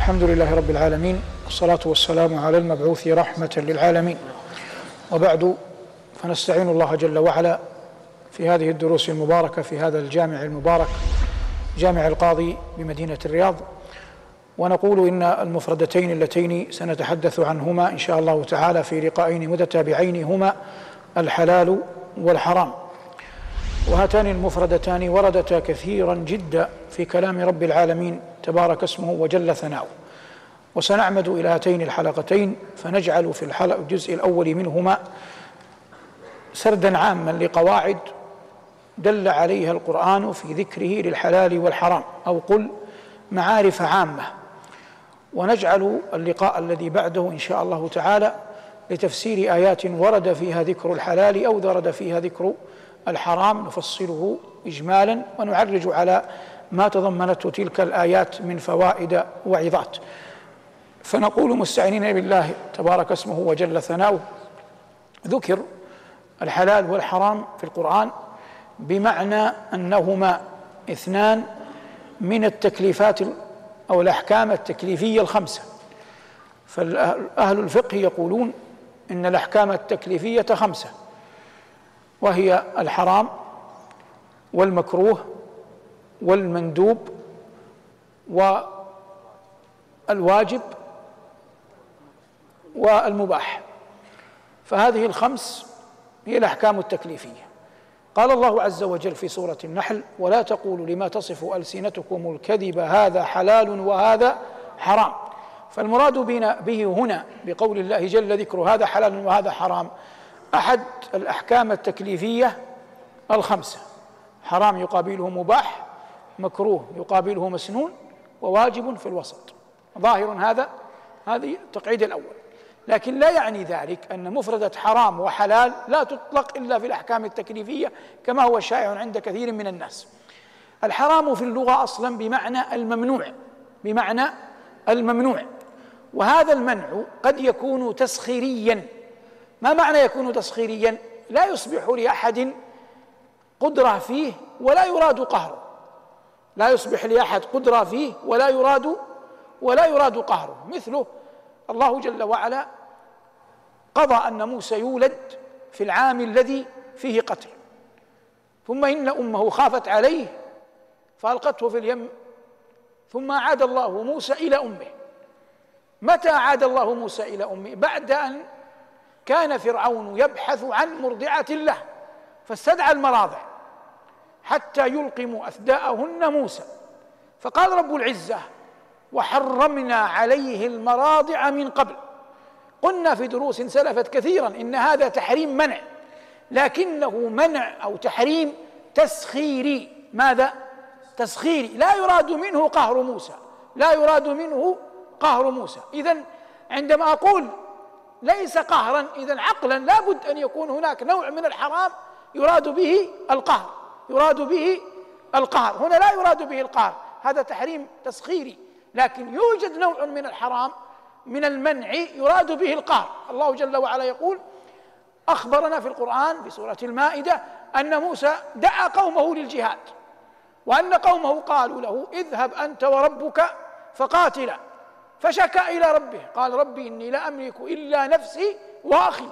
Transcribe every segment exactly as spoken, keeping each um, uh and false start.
الحمد لله رب العالمين، والصلاة والسلام على المبعوث رحمة للعالمين، وبعد، فنستعين الله جل وعلا في هذه الدروس المباركة في هذا الجامع المبارك، جامع القاضي بمدينة الرياض، ونقول إن المفردتين اللتين سنتحدث عنهما إن شاء الله تعالى في لقاءين متتابعين هما الحلال والحرام. وهاتان المفردتان وردتا كثيرا جدا في كلام رب العالمين تبارك اسمه وجل ثناؤه، وسنعمد إلى هاتين الحلقتين فنجعل في الحلقة الجزء الأول منهما سردا عاما لقواعد دل عليها القرآن في ذكره للحلال والحرام، أو قل معارف عامة، ونجعل اللقاء الذي بعده إن شاء الله تعالى لتفسير آيات ورد فيها ذكر الحلال أو ورد فيها ذكر الحرام، نفصله إجمالا ونعرج على ما تضمنته تلك الآيات من فوائد وعظات. فنقول مستعينين بالله تبارك اسمه وجل ثناؤه: ذكر الحلال والحرام في القرآن بمعنى أنهما اثنان من التكليفات أو الأحكام التكليفية الخمسة. فأهل الفقه يقولون إن الأحكام التكليفية خمسة، وهي الحرام والمكروه والمندوب والواجب والمباح. فهذه الخمس هي الأحكام التكليفية. قال الله عز وجل في سورة النحل: ولا تقولوا لما تصف ألسنتكم الكذب هذا حلال وهذا حرام. فالمراد به هنا بقول الله جل ذكره هذا حلال وهذا حرام أحد الأحكام التكليفية الخمسة: حرام يقابله مباح، مكروه يقابله مسنون، وواجب في الوسط. ظاهر هذا هذه التقعيد الأول، لكن لا يعني ذلك أن مفردة حرام وحلال لا تطلق إلا في الأحكام التكليفية كما هو شائع عند كثير من الناس. الحرام في اللغة أصلا بمعنى الممنوع، بمعنى الممنوع، وهذا المنع قد يكون تسخيريا. ما معنى يكون تسخيريا؟ لا يصبح لأحد قدرة فيه ولا يراد قهره، لا يصبح لأحد قدرة فيه ولا يراد ولا يراد قهره. مثله الله جل وعلا قضى أن موسى يولد في العام الذي فيه قتل، ثم إن أمه خافت عليه فألقته في اليم، ثم عاد الله موسى إلى أمه. متى عاد الله موسى إلى أمه؟ بعد أن كان فرعون يبحث عن مرضعة له، فاستدعى المراضع حتى يلقموا أثداءهن موسى، فقال رب العزة: وحرمنا عليه المراضع من قبل. قلنا في دروس سلفت كثيرا إن هذا تحريم منع، لكنه منع أو تحريم تسخيري. ماذا؟ تسخيري، لا يراد منه قهر موسى، لا يراد منه قهر موسى. إذن عندما أقول ليس قهرا، إذن عقلا لابد أن يكون هناك نوع من الحرام يراد به القهر، يراد به القهر. هنا لا يراد به القهر، هذا تحريم تسخيري، لكن يوجد نوع من الحرام من المنع يراد به القهر. الله جل وعلا يقول: أخبرنا في القرآن في سورة المائدة أن موسى دعا قومه للجهاد، وأن قومه قالوا له: اذهب أنت وربك فقاتلا، فشكى إلى ربه قال: ربي إني لا أملك إلا نفسي وأخي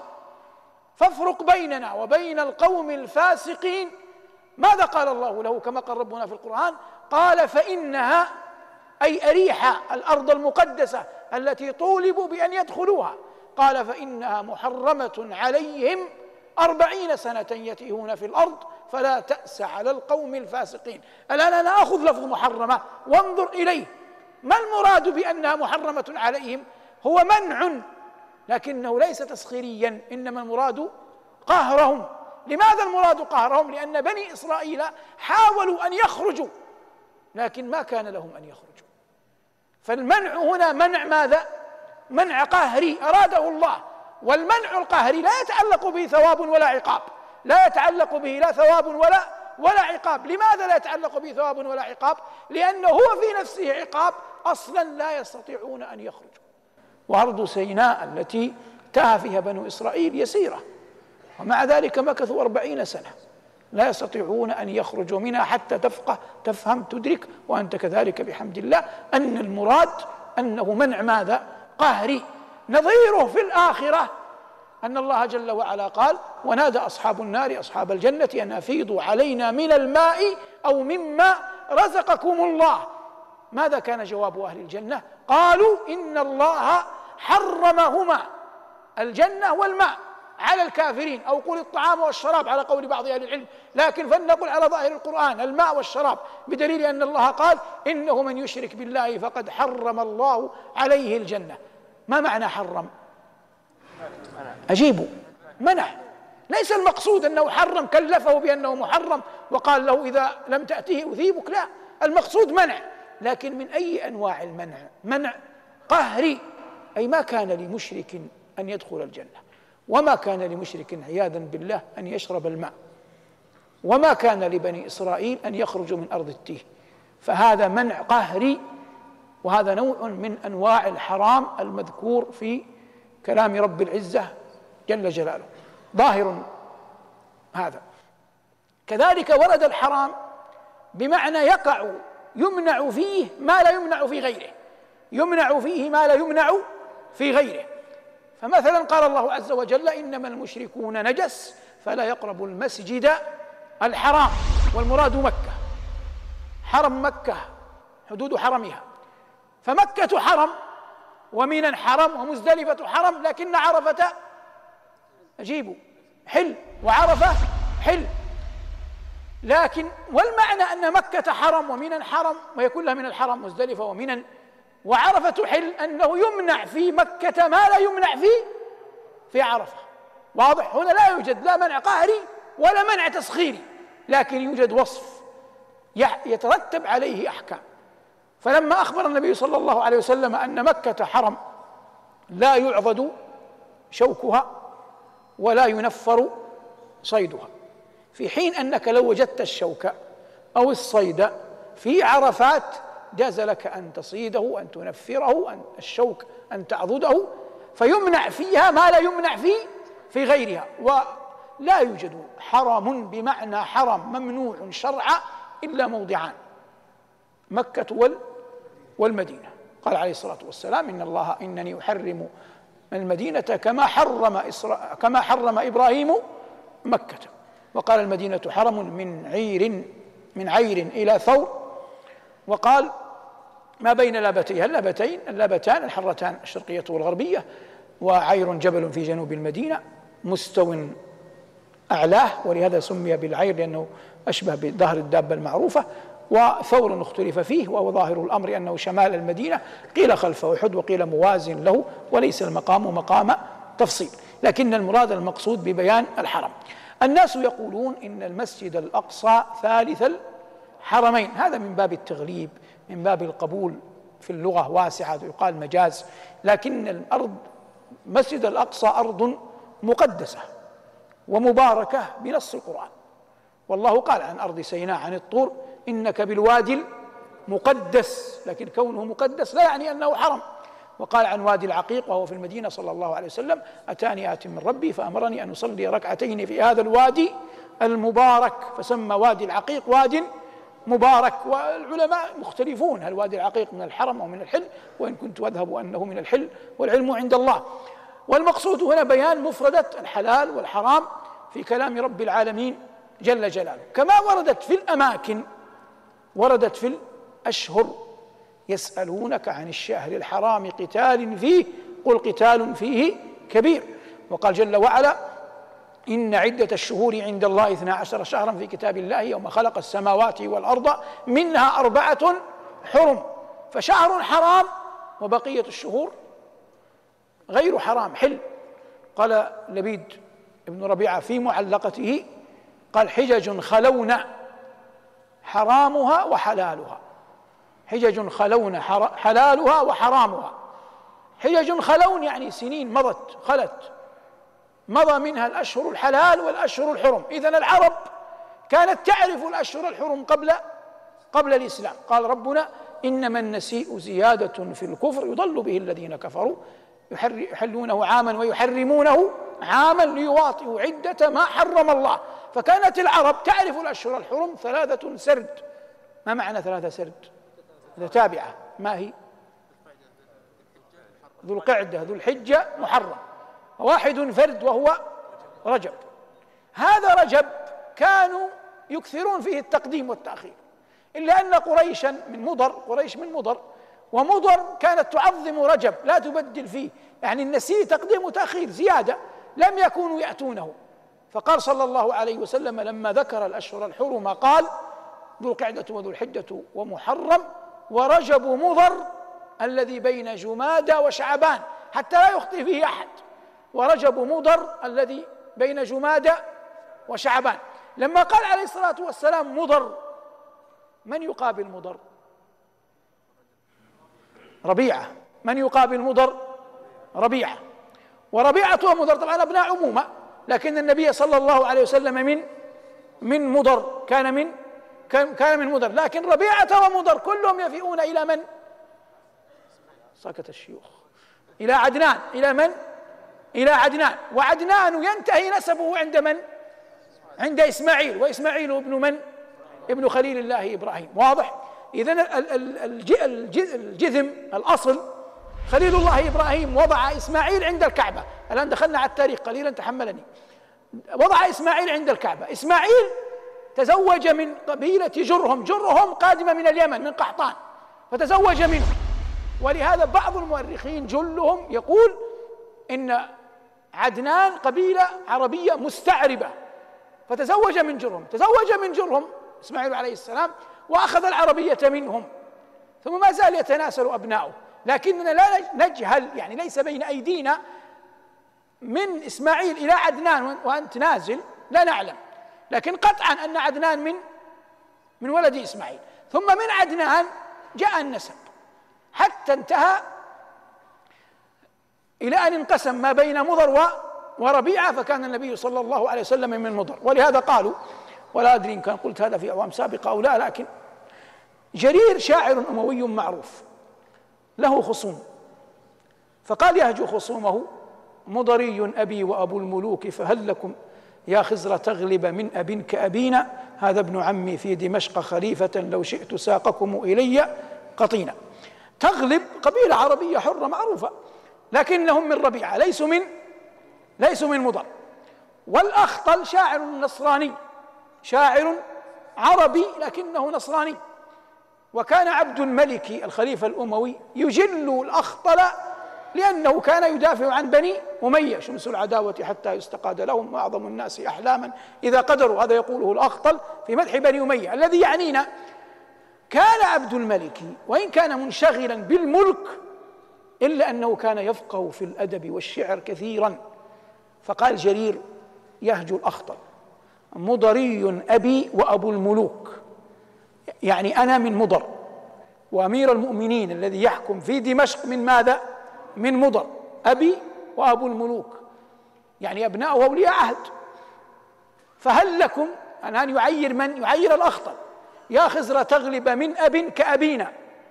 فافرق بيننا وبين القوم الفاسقين. ماذا قال الله له كما قال ربنا في القرآن؟ قال: فإنها أي أريحا الأرض المقدسة التي طولبوا بأن يدخلوها، قال: فإنها محرمة عليهم أربعين سنة يتيهون في الأرض فلا تأس على القوم الفاسقين. الآن أنا أخذ لفظ محرمة وانظر إليه، ما المراد بأنها محرمة عليهم؟ هو منع، لكنه ليس تسخيريا، إنما المراد قهرهم. لماذا المراد قهرهم؟ لأن بني إسرائيل حاولوا أن يخرجوا لكن ما كان لهم أن يخرجوا. فالمنع هنا منع ماذا؟ منع قهري أراده الله، والمنع القهري لا يتعلق به ثواب ولا عقاب، لا يتعلق به لا ثواب ولا ولا عقاب. لماذا لا يتعلق به ثواب ولا عقاب؟ لأنه هو في نفسه عقاب، أصلا لا يستطيعون أن يخرجوا. وأرض سيناء التي تاه فيها بنو إسرائيل يسيرة، ومع ذلك مكثوا أربعين سنة لا يستطيعون أن يخرجوا منها حتى تفقه تفهم تدرك وأنت كذلك بحمد الله أن المراد أنه منع ماذا؟ قهري. نظيره في الآخرة أن الله جل وعلا قال: ونادى أصحاب النار أصحاب الجنة أن أفيضوا علينا من الماء أو مما رزقكم الله. ماذا كان جواب أهل الجنة؟ قالوا: إن الله حرمهما، الجنة والماء، على الكافرين، أو قل الطعام والشراب على قول بعض أهل العلم، لكن فلنقل على ظاهر القرآن الماء والشراب، بدليل أن الله قال: إنه من يشرك بالله فقد حرم الله عليه الجنة. ما معنى حرم؟ أجيبوا. منع. ليس المقصود أنه حرم كلفه بأنه محرم وقال له إذا لم تأتيه أثيبك، لا، المقصود منع. لكن من أي أنواع المنع؟ منع قهري، أي ما كان لمشرك أن يدخل الجنة، وما كان لمشرك عياذا بالله أن يشرب الماء، وما كان لبني إسرائيل أن يخرجوا من أرض التيه. فهذا منع قهري، وهذا نوع من أنواع الحرام المذكور في كلام رب العزة جل جلاله، ظاهر هذا. كذلك ورد الحرام بمعنى يقع، يمنع فيه ما لا يمنع في غيره، يمنع فيه ما لا يمنع في غيره. فمثلا قال الله عز وجل: إنما المشركون نجس فلا يقربوا المسجد الحرام. والمراد مكة، حرم مكة، حدود حرمها. فمكة حرم، ومنى حرم، ومزدلفة حرم، لكن عرفة أجيبوا حل، وعرفة حل. لكن والمعنى أن مكة حرم ومنى حرم، وهي كلها من الحرم، مزدلفة ومنى وعرفة حل، أنه يمنع في مكة ما لا يمنع في في عرفة. واضح؟ هنا لا يوجد لا منع قهري ولا منع تسخيري، لكن يوجد وصف يترتب عليه أحكام. فلما أخبر النبي صلى الله عليه وسلم أن مكة حرم لا يعضد شوكها ولا ينفر صيدها، في حين أنك لو وجدت الشوك أو الصيد في عرفات جاز لك أن تصيده، أن تنفره، أن الشوك أن تعضده، فيمنع فيها ما لا يمنع في في غيرها. ولا يوجد حرم بمعنى حرم ممنوع شرعا إلا موضعان: مكة والمدينة. قال عليه الصلاة والسلام: إن الله إنني أحرم المدينة كما حرم إسرا... كما حرم إبراهيم مكة. وقال: المدينة حرم من عير من عير إلى ثور. وقال: ما بين لابتيها اللابتين اللابتان الحرتان الشرقية والغربية، وعير جبل في جنوب المدينة مستو أعلاه، ولهذا سمي بالعير لأنه أشبه بظهر الدابة المعروفة. وثور اختلف فيه، وهو ظاهر الأمر أنه شمال المدينة، قيل خلف أحد وقيل موازن له، وليس المقام مقام تفصيل، لكن المراد المقصود ببيان الحرم. الناس يقولون إن المسجد الأقصى ثالث الحرمين، هذا من باب التغليب، من باب القبول في اللغة واسعة، يقال مجاز، لكن الأرض مسجد الأقصى أرض مقدسة ومباركة بنص القرآن. والله قال عن أرض سيناء عن الطور: إنك بالوادي المقدس، لكن كونه مقدس لا يعني أنه حرم. وقال عن وادي العقيق وهو في المدينة صلى الله عليه وسلم: أتاني آت من ربي فأمرني أن أصلي ركعتين في هذا الوادي المبارك، فسمى وادي العقيق واد مبارك. والعلماء مختلفون هل وادي العقيق من الحرم أو من الحل، وإن كنت أذهب أنه من الحل، والعلم عند الله. والمقصود هنا بيان مفردة الحلال والحرام في كلام رب العالمين جل جلاله. كما وردت في الأماكن وردت في الأشهر: يسألونك عن الشهر الحرام قتال فيه قل قتال فيه كبير. وقال جل وعلا: إن عدة الشهور عند الله اثنا عشر شهرا في كتاب الله يوم خلق السماوات والأرض منها أربعة حرم. فشهر حرام وبقية الشهور غير حرام حل. قال لبيد ابن ربيعة في معلقته، قال: حجج خلون حرامها وحلالها، حجج خلون حلالها وحرامها. حجج خلون يعني سنين مضت خلت، مضى منها الأشهر الحلال والأشهر الحرم. إذن العرب كانت تعرف الأشهر الحرم قبل قبل الإسلام. قال ربنا: إنما النسيء زيادة في الكفر يضل به الذين كفروا يحلونه عاما ويحرمونه عاما ليواطئوا عدة ما حرم الله. فكانت العرب تعرف الأشهر الحرم ثلاثة سرد. ما معنى ثلاثة سرد؟ تابعة. ما هي؟ ذو القعدة ذو الحجة محرم، واحد فرد وهو رجب. هذا رجب كانوا يكثرون فيه التقديم والتأخير، إلا أن قريشا من مضر، قريش من مضر، ومضر كانت تعظم رجب لا تبدل فيه، يعني النسي تقديم وتأخير زيادة، لم يكونوا يأتونه. فقال صلى الله عليه وسلم لما ذكر الأشهر الحرم قال ذو القعدة وذو الحجة ومحرم ورجب مضر الذي بين جمادى وشعبان، حتى لا يخطئ فيه أحد. ورجب مضر الذي بين جمادى وشعبان. لما قال عليه الصلاة والسلام مضر، من يقابل مضر؟ ربيعة. من يقابل مضر؟ ربيعة. وربيعة ومضر طبعا أبناء عمومة، لكن النبي صلى الله عليه وسلم من من مضر، كان من كان من مضر، لكن ربيعة ومضر كلهم يفيئون إلى من؟ سكت الشيوخ. إلى عدنان. إلى من؟ إلى عدنان. وعدنان ينتهي نسبه عند من؟ عند إسماعيل، وإسماعيل ابن من؟ ابن خليل الله إبراهيم. واضح؟ إذن الجذم الأصل خليل الله إبراهيم وضع إسماعيل عند الكعبة. الآن دخلنا على التاريخ قليلا، تحملني. وضع إسماعيل عند الكعبة. إسماعيل تزوج من قبيلة جرهم، جرهم قادمة من اليمن من قحطان، فتزوج منه. ولهذا بعض المؤرخين جلهم يقول إن عدنان قبيلة عربية مستعربة، فتزوج من جرهم، تزوج من جرهم إسماعيل عليه السلام وأخذ العربية منهم، ثم ما زال يتناسل أبناؤه. لكننا لا نجهل، يعني ليس بين أيدينا من إسماعيل إلى عدنان وأنت نازل، لا نعلم، لكن قطعا أن عدنان من من ولد إسماعيل. ثم من عدنان جاء النسب حتى انتهى إلى أن انقسم ما بين مضر وربيعة، فكان النبي صلى الله عليه وسلم من مضر. ولهذا قالوا، ولا أدري إن كان قلت هذا في أعوام سابقة أو لا، لكن جرير شاعر أموي معروف له خصوم، فقال يهجو خصومه مضري أبي وأبو الملوك، فهل لكم يا خزر تغلب من أب كأبينا، هذا ابن عمي في دمشق خليفة لو شئت ساقكم إلي قطينا. تغلب قبيلة عربية حرة معروفة، لكنهم من ربيعة، ليسوا من ليسوا من مضر. والأخطل شاعر نصراني، شاعر عربي لكنه نصراني، وكان عبد الملك الخليفة الأموي يجل الأخطل لأنه كان يدافع عن بني أمية، شمس العداوة حتى يستقاد لهم وأعظم الناس أحلاما إذا قدروا، هذا يقوله الأخطل في مدح بني أمية. الذي يعنينا كان عبد الملك وإن كان منشغلا بالملك إلا أنه كان يفقه في الأدب والشعر كثيرا. فقال جرير يهجو الأخطل مضري أبي وأبو الملوك، يعني أنا من مضر، وأمير المؤمنين الذي يحكم في دمشق من ماذا؟ من مضر، أبي وأبو الملوك، يعني أبناء أولياء عهد. فهل لكم أن يعير من؟ يعير الأخطل، يا خزر تغلب من أب كأبينا،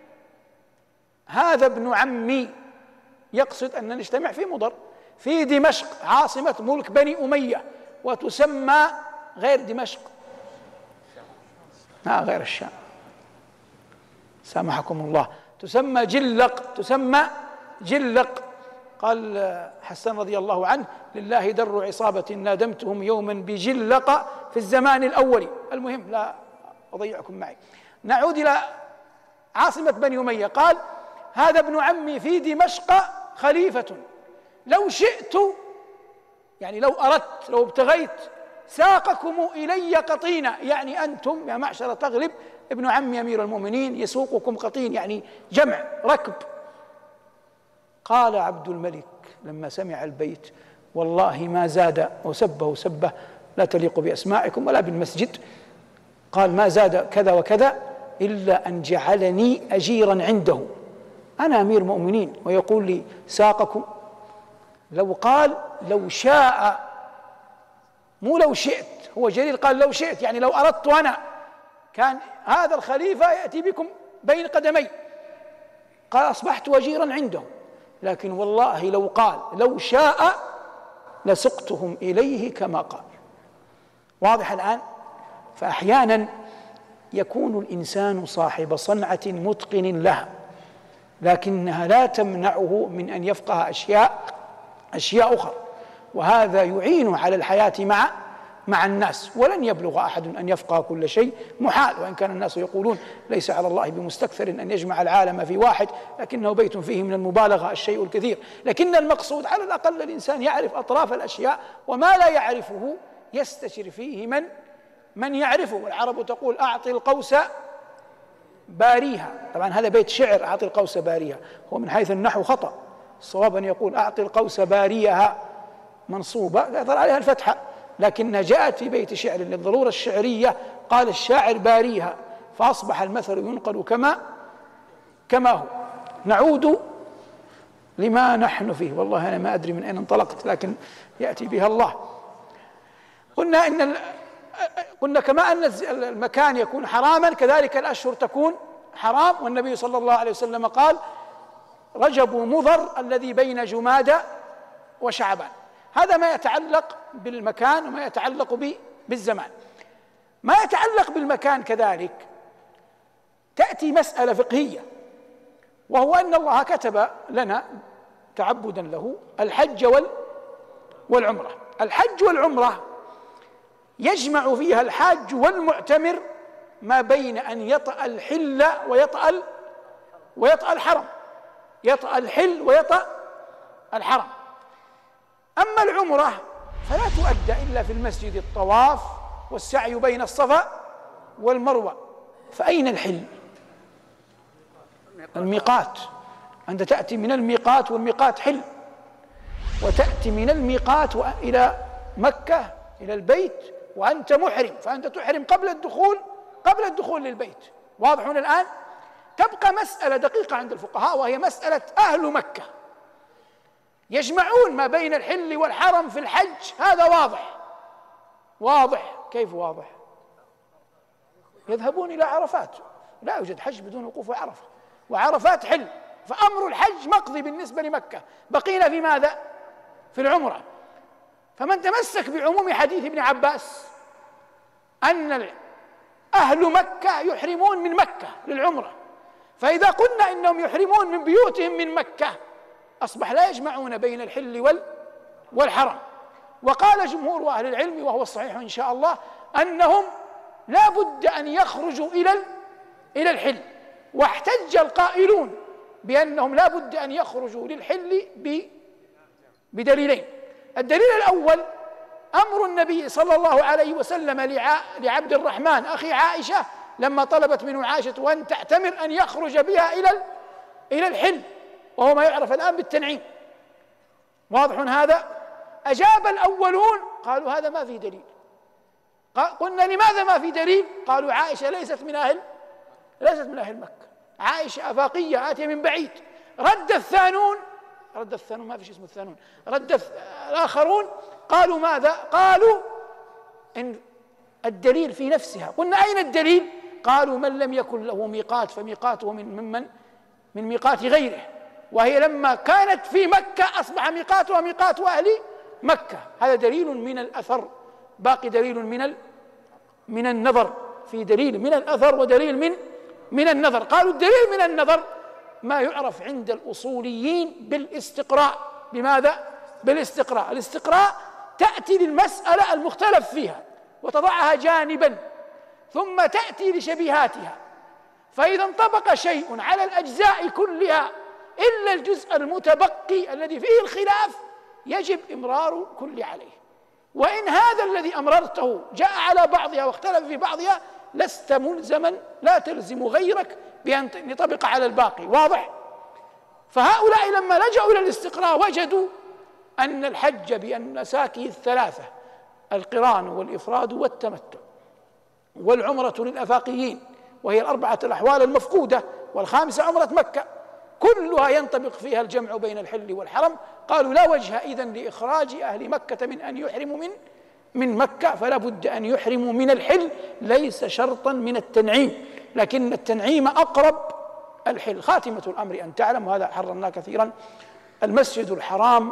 هذا ابن عمي، يقصد أن نجتمع في مضر في دمشق عاصمة ملك بني أمية، وتسمى غير دمشق، لا غير الشام، سامحكم الله، تسمى جلق، تسمى جلق. قال حسن رضي الله عنه لله در عصابة نادمتهم يوما بجلق في الزمان الأول. المهم لا أضيعكم معي، نعود إلى عاصمة بني أمية. قال هذا ابن عمي في دمشق خليفة لو شئت، يعني لو أردت، لو ابتغيت، ساقكم إلي قطينا، يعني أنتم يا معشر تغلب ابن عمي أمير المؤمنين يسوقكم قطين، يعني جمع ركب. قال عبد الملك لما سمع البيت والله ما زاد، وسبه سبه لا تليق بأسمائكم ولا بالمسجد، قال ما زاد كذا وكذا إلا أن جعلني أجيرا عنده، أنا أمير مؤمنين ويقول لي ساقكم. لو قال لو شاء، مو لو شئت، هو جرير قال لو شئت، يعني لو أردت أنا كان هذا الخليفة يأتي بكم بين قدمي، قال أصبحت وجيرا عنده. لكن والله لو قال لو شاء لسقتهم إليه كما قال. واضح الآن؟ فأحيانا يكون الإنسان صاحب صنعة متقن لها، لكنها لا تمنعه من أن يفقه أشياء أشياء أخرى، وهذا يعين على الحياة مع مع الناس. ولن يبلغ أحد أن يفقه كل شيء، محال، وإن كان الناس يقولون ليس على الله بمستكثر أن يجمع العالم في واحد، لكنه بيت فيه من المبالغة الشيء الكثير. لكن المقصود على الأقل الإنسان يعرف أطراف الأشياء، وما لا يعرفه يستشر فيه من من يعرفه. والعرب تقول أعطي القوس باريها، طبعا هذا بيت شعر، أعطي القوس باريها، هو من حيث النحو خطأ، الصواب أن يقول أعطي القوس باريها منصوبة يظهر عليها الفتحة، لكنها جاءت في بيت شعر للضرورة الشعرية، قال الشاعر باريها، فأصبح المثل ينقل كما كما هو. نعود لما نحن فيه، والله أنا ما أدري من أين انطلقت، لكن يأتي بها الله. قلنا إن قلنا كما أن المكان يكون حراما كذلك الأشهر تكون حرام، والنبي صلى الله عليه وسلم قال رجب مضر الذي بين جمادى وشعبان. هذا ما يتعلق بالمكان وما يتعلق بالزمان. ما يتعلق بالمكان كذلك تأتي مسألة فقهية، وهو أن الله كتب لنا تعبدا له الحج والعمرة. الحج والعمرة يجمع فيها الحاج والمعتمر ما بين أن يطأ الحل ويطأ ويطأ الحرم، يطأ الحل ويطأ الحرم. أما العمرة فلا تؤدى إلا في المسجد الطواف والسعي بين الصفا والمروة. فأين الحل؟ الميقات. أنت تأتي من الميقات، والميقات حل، وتأتي من الميقات إلى مكة إلى البيت وأنت محرم، فأنت تحرم قبل الدخول قبل الدخول للبيت. واضح الآن؟ تبقى مسألة دقيقة عند الفقهاء، وهي مسألة أهل مكة يجمعون ما بين الحل والحرم في الحج. هذا واضح واضح كيف واضح؟ يذهبون إلى عرفات، لا يوجد حج بدون وقوف عرفة، وعرفات حل، فأمر الحج مقضي بالنسبة لمكة. بقينا في ماذا؟ في العمرة. فمن تمسك بعموم حديث ابن عباس أن أهل مكة يحرمون من مكة للعمرة، فإذا قلنا إنهم يحرمون من بيوتهم من مكة أصبح لا يجمعون بين الحل والحرم. وقال جمهور أهل العلم وهو الصحيح إن شاء الله أنهم لا بد أن يخرجوا إلى إلى الحل، واحتج القائلون بأنهم لا بد أن يخرجوا للحل بدليلين. الدليل الأول أمر النبي صلى الله عليه وسلم لعبد الرحمن أخي عائشة لما طلبت منه عائشة أن تعتمر أن يخرج بها إلى إلى الحل، وهو ما يعرف الآن بالتنعيم. واضح هذا؟ أجاب الأولون قالوا هذا ما في دليل. قلنا لماذا ما في دليل؟ قالوا عائشة ليست من أهل ليست من أهل مكة، عائشة أفاقية آتية من بعيد. رد الثانون رد الثانون ما في شيء اسمه الثانون رد الآخرون قالوا ماذا؟ قالوا إن الدليل في نفسها. قلنا أين الدليل؟ قالوا من لم يكن له ميقات فميقاته من ممن من ميقات غيره، وهي لما كانت في مكة أصبح ميقاتها ميقات أهل مكة. هذا دليل من الأثر، باقي دليل من ال من النظر، في دليل من الأثر ودليل من من النظر. قالوا الدليل من النظر ما يعرف عند الأصوليين بالاستقراء. بماذا؟ بالاستقراء. الاستقراء تأتي للمسألة المختلف فيها وتضعها جانبا ثم تأتي لشبيهاتها، فإذا انطبق شيء على الأجزاء كلها إلا الجزء المتبقي الذي فيه الخلاف يجب إمرار كل عليه. وإن هذا الذي أمررته جاء على بعضها واختلف في بعضها لست ملزما، لا تلزم غيرك بأن يطبق على الباقي. واضح؟ فهؤلاء لما لجأوا إلى الاستقراء وجدوا أن الحج بأنساكه الثلاثة القران والإفراد والتمتع، والعمرة للأفاقيين وهي الأربعة الأحوال المفقودة، والخامسة عمرة مكة، كلها ينطبق فيها الجمع بين الحل والحرم. قالوا لا وجه إذن لإخراج أهل مكة من أن يحرموا من من مكة، فلا بد أن يحرموا من الحل، ليس شرطا من التنعيم، لكن التنعيم أقرب الحل. خاتمة الأمر أن تعلم، وهذا حررناه كثيرا، المسجد الحرام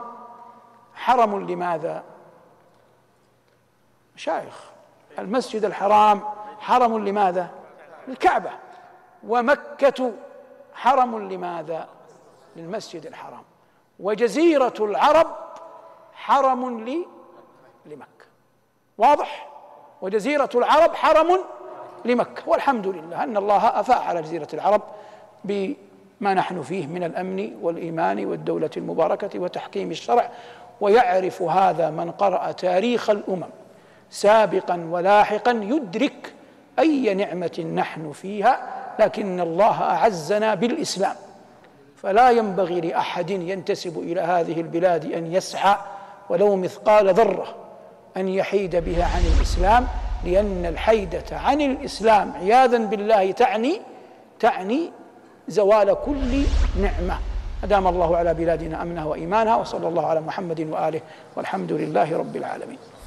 حرم لماذا؟ مشايخ، المسجد الحرام حرم لماذا؟ الكعبة. ومكة حرم لماذا؟ للمسجد الحرام. وجزيرة العرب حرم لمكة، واضح؟ وجزيرة العرب حرم لمكة، والحمد لله أن الله أفاء على جزيرة العرب بما نحن فيه من الأمن والإيمان والدولة المباركة وتحكيم الشرع. ويعرف هذا من قرأ تاريخ الأمم سابقا ولاحقا، يدرك أي نعمة نحن فيها، لكن الله أعزنا بالإسلام، فلا ينبغي لأحد ينتسب إلى هذه البلاد أن يسعى ولو مثقال ذرة أن يحيد بها عن الإسلام، لأن الحيدة عن الإسلام عياذا بالله تعني تعني زوال كل نعمة. أدام الله على بلادنا أمنها وإيمانها، وصلى الله على محمد وآله، والحمد لله رب العالمين.